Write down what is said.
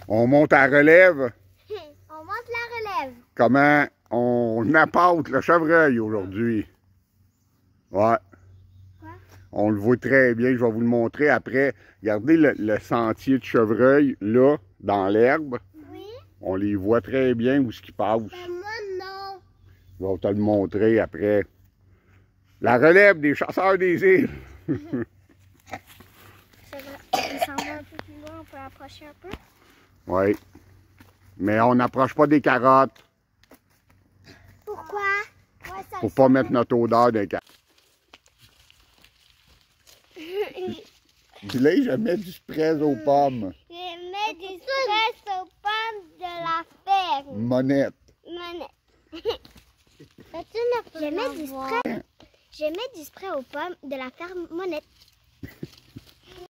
On monte à la relève. On monte la relève. Comment on appâte le chevreuil aujourd'hui. Ouais. Quoi? On le voit très bien. Je vais vous le montrer après. Regardez le sentier de chevreuil, là, dans l'herbe. Oui. On les voit très bien où ce qui passe. Ben moi, non. Je vais te le montrer après. La relève des chasseurs des îles. Il s'en va un peu plus loin, on peut approcher un peu. Oui. Mais on n'approche pas des carottes Pourquoi? Ouais, ça pour pas mettre notre odeur des carottes. Puis là, je mets du spray aux pommes. Je mets du stress aux pommes de la ferme. Monette. Monette. Je mets du spray. Je mets du spray aux pommes de la ferme Monette.